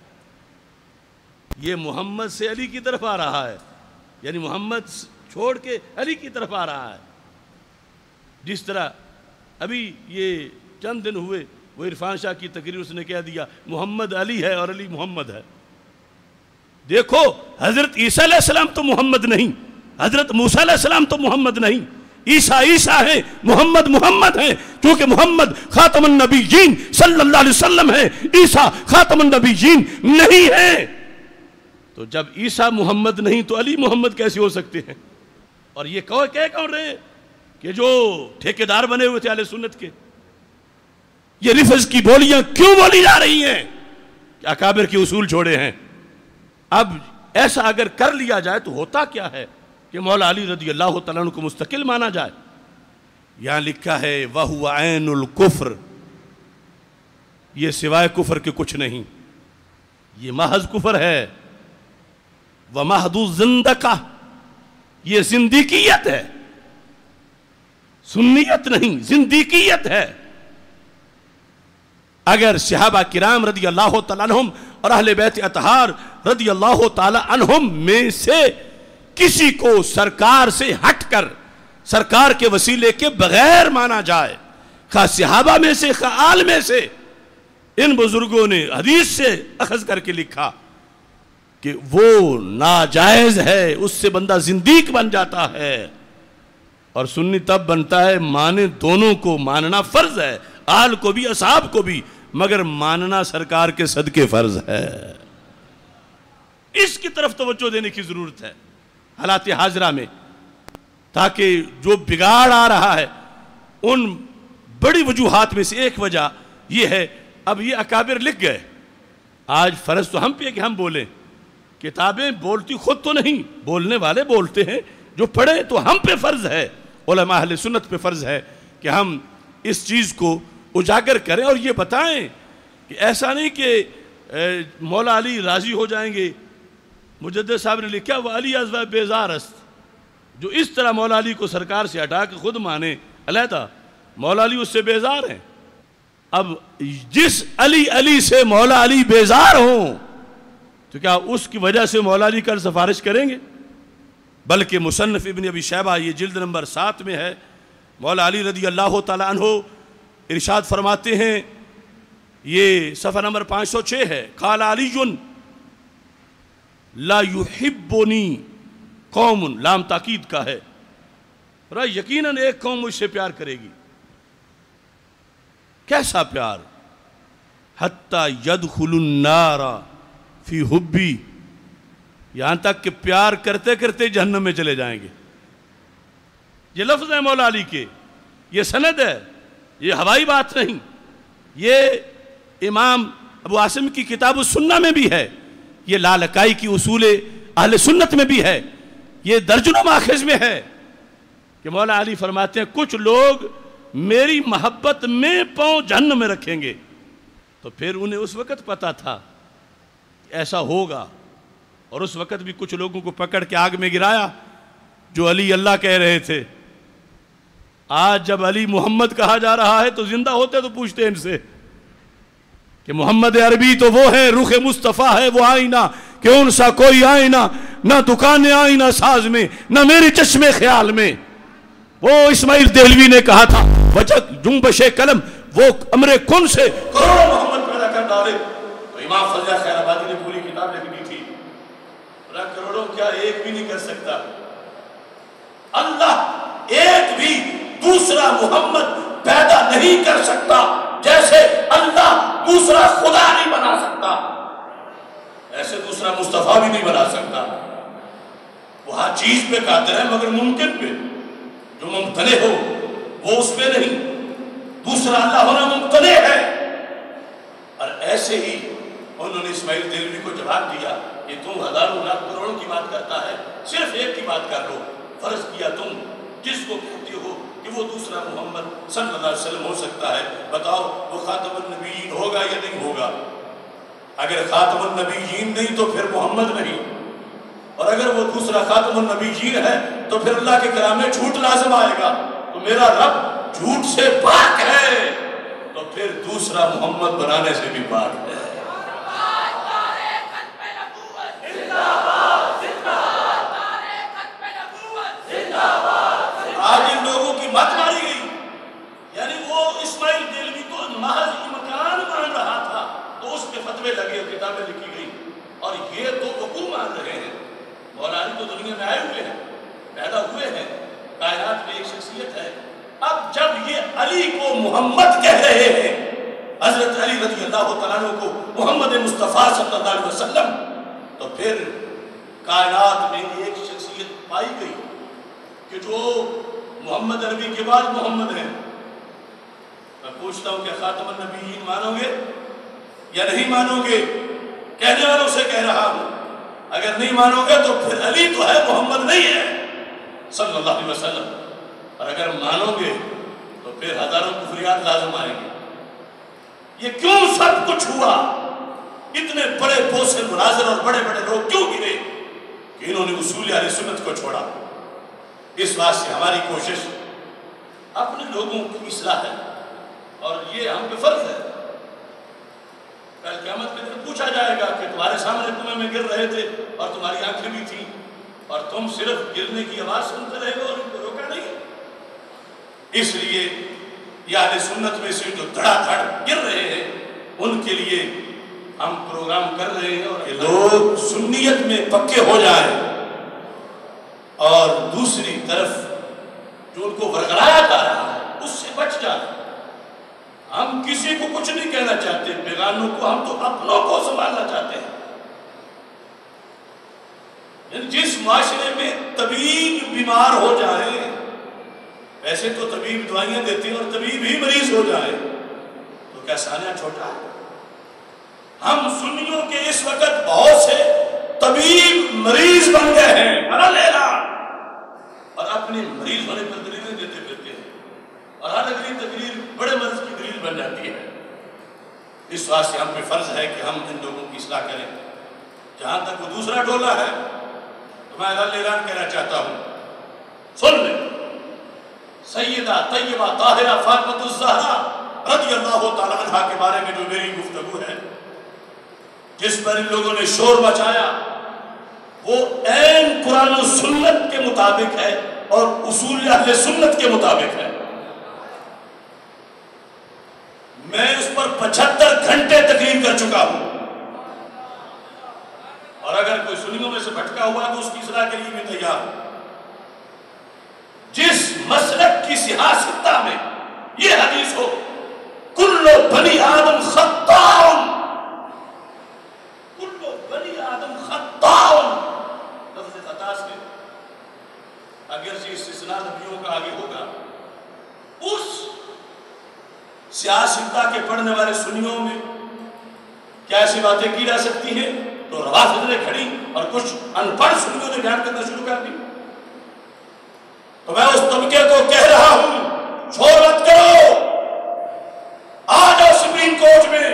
یہ محمد سے علی کی طرف آ رہا ہے، یعنی محمد چھوڑ کے علی کی طرف آ رہا ہے۔ جس طرح ابھی یہ چند دن ہوئے وہ عرفان شاہ کی تقریر اس نے کہہ دیا محمد علی ہے اور علی محمد ہے۔ دیکھو حضرت عیسیٰ علیہ السلام تو محمد نہیں، حضرت موسیٰ علیہ السلام تو محمد نہیں، عیسیٰ عیسیٰ ہیں، محمد محمد ہیں، کیونکہ محمد خاتم النبیین صلی اللہ علیہ وسلم ہے، عیسیٰ خاتم النبیین نہیں ہے۔ تو جب عیسیٰ محمد نہیں تو علی محمد کیسے ہو سکتے ہیں؟ اور یہ کہہ کون رہے ہیں کہ جو ٹھیکیدار بنے ہوئے تھے اہل سنت کے، یہ رفض کی بولیاں کیوں بولی جا رہی ہیں کہ اکابر کے اصول چھوڑے ہیں؟ اب ایسا اگر کر لیا جائے تو ہوتا کیا ہے کہ مولا علی رضی اللہ تعالیٰ عنہ کو مستقل مانا جائے؟ یہاں لکھا ہے وَهُوَ عَيْنُ الْكُفْرِ، یہ سوائے کفر کے کچھ نہیں، یہ محض کفر ہے۔ وَمَحْضُ الزِّنْدَقَةِ، یہ زندیقیت ہے، سنیت نہیں، زندیقیت ہے۔ اگر صحابہ کرام رضی اللہ تعالیٰ عنہم اور اہل بیت اطہار رضی اللہ تعالیٰ عنہم میں سے کسی کو سرکار سے ہٹ کر سرکار کے وسیلے کے بغیر مانا جائے، خواہ صحابہ میں سے خواہ آل میں سے، ان بزرگوں نے حدیث سے اخذ کر کے لکھا کہ وہ ناجائز ہے، اس سے بندہ زندیق بن جاتا ہے۔ اور سنی تب بنتا ہے مانے دونوں کو، ماننا فرض ہے، آل کو بھی اصحاب کو بھی، مگر ماننا سرکار کے صدقے فرض ہے۔ اس کی طرف توجہ دینے کی ضرورت ہے حالات حاضرہ میں، تاکہ جو بگاڑ آ رہا ہے ان بڑی وجوہات میں سے ایک وجہ یہ ہے، اب یہ اکابر لکھ گئے، آج فرض تو ہم پہ کہ ہم بولیں، کتابیں بولتی خود تو نہیں، بولنے والے بولتے ہیں، جو پڑھے تو ہم پہ فرض ہے، علماء اہل سنت پہ فرض ہے کہ ہم اس چیز کو اجاگر کریں اور یہ بتائیں کہ ایسا نہیں کہ مولا علی راضی ہو جائیں گے۔ مجدد صاحب نے لکھا وہ علی ازوا بیزار است، جو اس طرح مولا علی کو سرکار سے ہٹا کے خود مانے علیحدہ، مولا علی اس سے بیزار ہیں۔ اب جس علی سے مولا علی بیزار ہوں تو کیا اس کی وجہ سے مولا علی کر سفارش کریں گے؟ بلکہ مصنف ابن ابی شیبہ یہ جلد نمبر 7 میں ہے، مولا علی رضی اللہ تعالیٰ عنہ ارشاد فرماتے ہیں، یہ صفحہ نمبر 506 ہے، قال علی لا یحبنی قوم، لام تاکید کا ہے، یقیناً ایک قوم مجھ سے پیار کرے گی۔ کیسا پیار؟ حتی یدخل النار فی حبی، یہاں تک کہ پیار کرتے کرتے جہنم میں چلے جائیں گے۔ یہ لفظ ہے مولا علی کے، یہ سند ہے، یہ ہوائی بات نہیں، یہ امام ابو عاصم کی کتاب السنہ میں بھی ہے، یہ لالکائی کی اصول اہل سنت میں بھی ہے، یہ درجنوں ماخذ میں ہے کہ مولا علی فرماتے ہیں کچھ لوگ میری محبت میں پاؤں جہنم میں رکھیں گے۔ تو پھر انہیں اس وقت پتا تھا کہ ایسا ہوگا، اور اس وقت بھی کچھ لوگوں کو پکڑ کے آگ میں گرایا جو علی اللہ کہہ رہے تھے۔ آج جب علی محمد کہا جا رہا ہے تو زندہ ہوتے تو پوچھتے ہیں ان سے کہ محمد عربی تو وہ ہے، رخ مصطفیٰ ہے وہ آئینہ کہ ان سا کوئی آئینہ، نہ دکان آئینہ ساز میں، نہ میری چشم خیال میں۔ وہ اسماعیل دہلوی نے کہا تھا وجہ جنبش قلم، وہ امر کن سے کروڑوں محمد پیدا کر ڈالے۔ تو امام فضل خیر آبادی نے پوری کتاب لکھ دی تھی، کروڑوں کیا ایک بھی نہیں کر سکتا، اللہ ایک بھی دوسرا محمد پیدا نہیں کر سکتا، جیسے اللہ دوسرا خدا نہیں بنا سکتا، ایسے دوسرا مصطفیٰ بھی نہیں بنا سکتا۔ وہ ہر چیز پہ قادر ہے مگر ممکن پہ، جو ممتنع ہو وہ اس پہ نہیں، دوسرا اللہ ہونا ممتنع ہے۔ اور ایسے ہی انہوں نے اسماعیل دہلوی کو جواب دیا، یہ تم ہزاروں لاکھ کروڑوں کی بات کرتا ہے، صرف ایک کی بات کر لو، فرض کیا تم جس کو کہتے ہو کہ وہ دوسرا محمد صلی اللہ علیہ وسلم ہو سکتا ہے، بتاؤ وہ خاتم النبیین ہوگا یا نہیں ہوگا. اگر خاتم النبیین نہیں تو پھر محمد نہیں، اور اگر وہ دوسرا خاتم النبیین ہے تو پھر اللہ کے کلام میں جھوٹ لازم آئے گا. تو میرا رب جھوٹ سے پاک ہے تو پھر دوسرا محمد بنانے سے بھی پاک ہے. آج ان لوگوں کی مت ماری گئی، یعنی وہ اسماعیل دہلوی کو محض امکان مان رہا تھا تو اس پہ فتوے لگے اور کتابیں لکھی گئی، اور یہ تو وقوع مان رہے ہیں. مولا علی تو دنیا میں آئے ہوئے ہیں، پیدا ہوئے ہیں، کائنات میں ایک شخصیت ہے. اب جب یہ علی کو محمد کہہ رہے ہیں، حضرت علی رضی اللہ تعالیٰ عنہ کو محمد مصطفیٰ صلی اللہ علیہ وسلم، تو پھر کائنات میں ایک شخصیت پائی گئی کہ جو محمد عربی کے بعد محمد ہیں. میں پوچھتا ہوں کہ خاتم النبیین مانو گے یا نہیں مانو گے؟ کہنے والوں سے کہہ رہا ہوں، اگر نہیں مانو گے تو پھر علی تو ہے، محمد نہیں ہے صلی اللہ علیہ وسلم. اور اگر مانو گے تو پھر ہزاروں کفریات لازم آئیں گے. یہ کیوں سب کچھ ہوا؟ اتنے بڑے بوسے مناظر اور بڑے بڑے لوگ کیوں گرے کہ انہوں نے اصول اہل سنت کو چھوڑا؟ اس واسطے ہماری کوشش اپنے لوگوں کی اصلاح ہے، اور یہ ہم پہ فرض ہے. کل قیامت کے دن پوچھا جائے گا کہ تمہارے سامنے کنویں میں گر رہے تھے اور تمہاری آنکھیں بھی تھیں اور تم صرف گرنے کی آواز سنتے رہے ہو اور ان کو روکا نہیں. اس لیے یہ اہل سنت میں سے جو دھڑا دھڑ گر رہے ہیں ان کے لیے ہم پروگرام کر رہے ہیں، اور یہ لوگ سنیت میں پکے ہو جائیں، اور دوسری طرف جو ان کو ورگلایا جا رہا ہے اس سے بچ جائیں. ہم کسی کو کچھ نہیں کہنا چاہتے بیگانوں کو، ہم تو اپنوں کو سنبھالنا چاہتے ہیں. جس معاشرے میں طبیب بیمار ہو جائے، ویسے تو طبیب دوائیاں دیتے ہیں اور طبیب ہی مریض ہو جائے، تو کیا سانیہ چھوٹا ہے؟ ہم سنیوں کے اس وقت بہت سے طبیب مریض بن گئے ہیں اور اپنے مریض ہونے پر دلیلیں دیتے پھرتے ہیں، اور ہر اگلی تقریر بڑے مرض کی دلیل بن جاتی ہے. اس واسطے ہم پہ فرض ہے کہ ہم ان لوگوں کی اصلاح کریں. جہاں تک وہ دوسرا ڈولا ہے تو میں اعلان کہنا چاہتا ہوں، سن لیں. سیدہ طیبہ طاہرہ فاطمہ الزہرا رضی اللہ تعالیٰ عنہ کے بارے میں جو میری گفتگو ہے، جس پر ان لوگوں نے شور مچایا، وہ عین قرآن و سنت کے مطابق ہے اور اصول اہل سنت کے مطابق ہے. میں اس پر 75 گھنٹے تقریر کر چکا ہوں، اور اگر کوئی سنیوں میں سے بھٹکا ہوا تو اس کی اصلاح کے لیے بھی تیار ہوں. جس مسلک کی سیاستہ میں یہ حدیث ہو، کل بنی آدم خطاء، کل بنی آدم خطاء، لفظ خطا سے اگرچہ استثناء نبیوں کا آگے ہوگا، اس سیاستہ کے پڑھنے والے سنیوں میں کیا ایسی باتیں کی جا سکتی ہیں؟ تو روافض نے کھڑی اور کچھ ان پڑھ سنیوں نے بیان کرنا شروع کر دی. تو میں اس طبقے کو کہہ رہا ہوں، شور مت کرو، آ جاؤ سپریم کورٹ میں.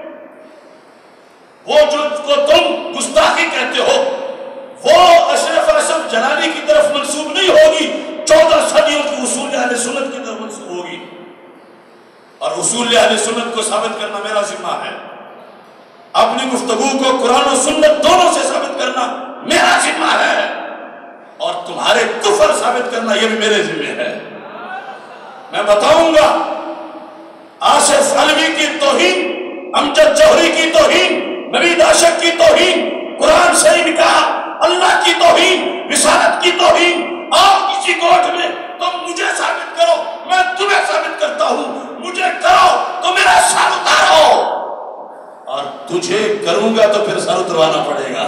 وہ جو کو تم گستاخی کہتے ہو وہ اشرف اسد جلالی کی طرف منسوب نہیں ہوگی، 14 صدیوں کی اصول اہل سنت کی طرف منسوب ہوگی، اور اصول اہل سنت کو ثابت کرنا میرا ذمہ ہے. اپنی گفتگو کو قرآن و سنت دونوں سے ثابت کرنا میرا ذمہ ہے، اور تمہارے کفر ثابت کرنا یہ بھی میرے ذمہ ہے. میں بتاؤں گا آصف علوی کی توہین، امجد جوہری کی توہین، نوید عاشق کی توہین، قرآن سے انکار، اللہ کی توہین، رسالت کی توہین. آؤ کسی کورٹ میں، تم مجھے ثابت کرو، میں تمہیں ثابت کرتا ہوں. مجھے کرو تو میرا سر اتارو، اور تجھے کروں گا تو پھر سر اتروانا پڑے گا.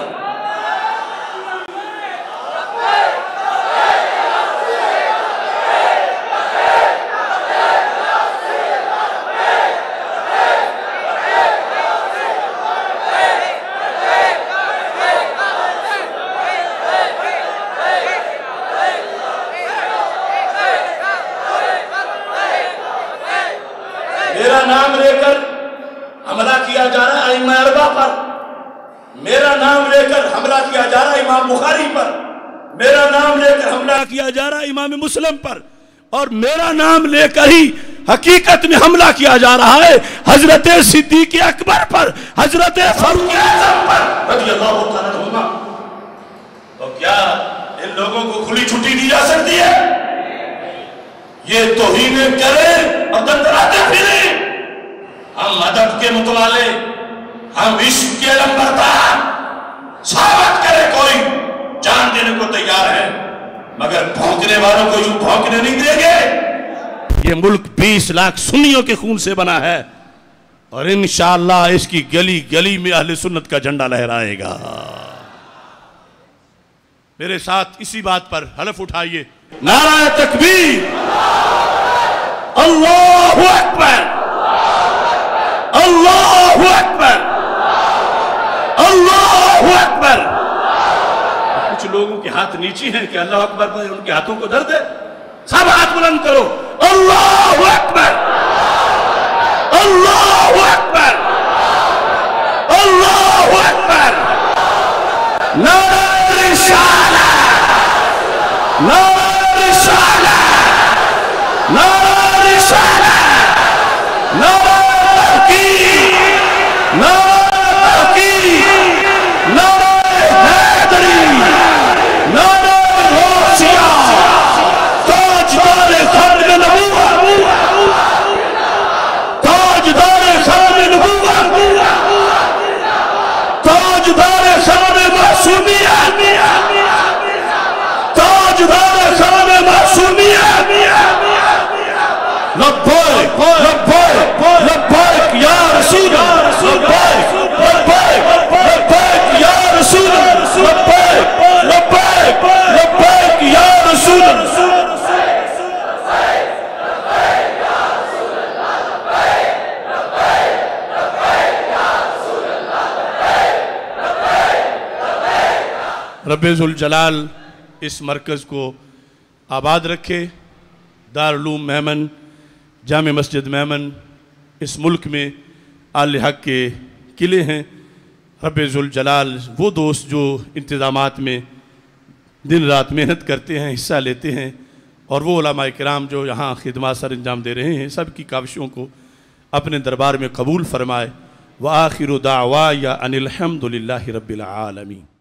میرا نام لے کر حملہ کیا جا رہا ہے ائمہ اربعہ پر، میرا نام لے کر حملہ کیا جا رہا ہے امام بخاری پر، میرا نام لے کر حملہ کیا جا رہا ہے امام مسلم پر، اور میرا نام لے کر ہی حقیقت میں حملہ کیا جا رہا ہے حضرت صدیق اکبر پر، حضرت فاروق اعظم پر رضی اللہ تعالیٰ عنہما۔ تو کیا ان لوگوں کو کھلی چھٹی دی جا سکتی ہے؟ یہ توہین کریں اور دندراتے پھریں۔ ہم ادب کے متوالے، ہم عشق کے علمبردار، ثابت کرے کوئی جان دینے کو تیار ہے، مگر بھونکنے والوں کو یوں بھونکنے نہیں دیں گے۔ یہ ملک 20 لاکھ سنیوں کے خون سے بنا ہے، اور انشاءاللہ اس کی گلی گلی میں اہل سنت کا جھنڈا لہرائے گا۔ میرے ساتھ اسی بات پر حلف اٹھائیے، نعرہ تکبیر، اللہ اکبر، اللہ اکبر، اللہ اکبر۔ کچھ لوگوں کے ہاتھ نیچے ہیں کہ اللہ اکبر پر ان کے ہاتھوں کو درد ہے، سب ہاتھ بلند کرو، اللہ اکبر، اللہ اکبر، اللہ اکبر، نعرہ رسالت، نعرہ رسالت، نعرہ رسالت، نعرہ تحقیق، نعرہ تحقیق، نعرہ حیدری، نعرہ غوثیہ، تاجدار ختم نبوت، تاجدار ختم نبوت، تاجدار ختم معصومیت، تاجدار ختم معصومیت، لبیک لبیک لبیک یا رسول اللہ، لبیک لبیک لبیک یا رسول اللہ، لبیک لبیک لبیک یا رسول اللہ۔ رب ذوالجلال اس مرکز کو آباد رکھے۔ دارالعلوم میمن، جامع مسجد میمن اس ملک میں اہل حق کے قلعے ہیں۔ رب ذوالجلال وہ دوست جو انتظامات میں دن رات محنت کرتے ہیں، حصہ لیتے ہیں، اور وہ علماء کرام جو یہاں خدمات سر انجام دے رہے ہیں، سب کی کاوشوں کو اپنے دربار میں قبول فرمائے۔ وآخر دعوایا ان الحمد للہ رب العالمین۔